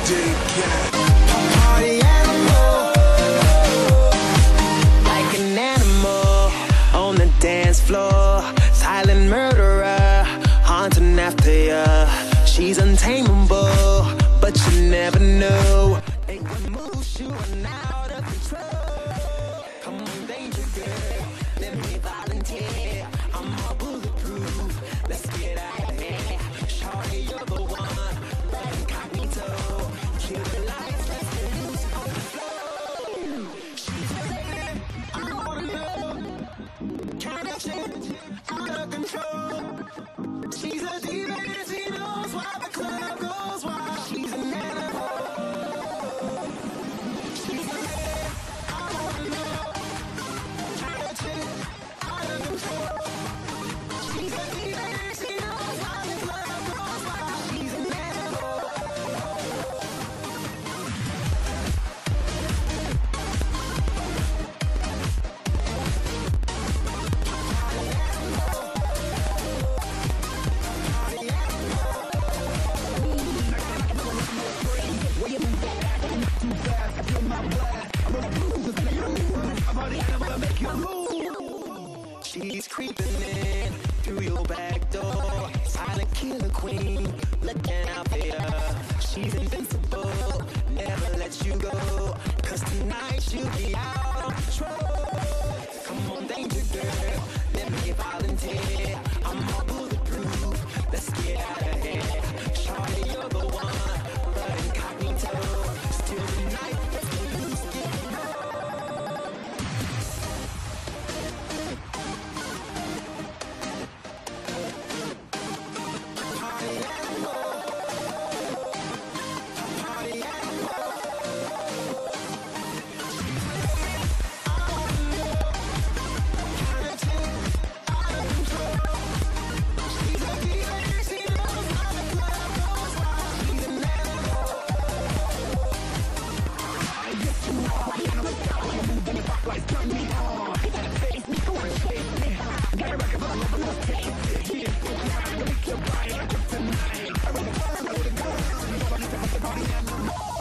dickhead. Party animal, like an animal on the dance floor. Silent murderer, haunting after ya. She's untamable, but you never know. And what moves you are out of control. Come on, danger girl, let me volunteer. I'm all bulletproof, let's get out of here. Shorty, you're the one, but incognito. Kill the lights, let's get loose on the floor. She's a lady, I wanna know. Kind of change, out of control. She's a diva, she knows why the club goes wild. She's an animal. She's a lady, I wanna know. Kind of change, out of control. She's a diva, she knows why the club goes wild. She's an animal. She's creeping in through your back door. Silent killer queen, looking out for ya. She's invincible, never let you go. Cause tonight she'll be out of control. Come on, danger girl, let me volunteer. I'm all bulletproof, let's get out of here. Shorty, you're the one, but incognito. Still tonight, let's get loose, get Party animal.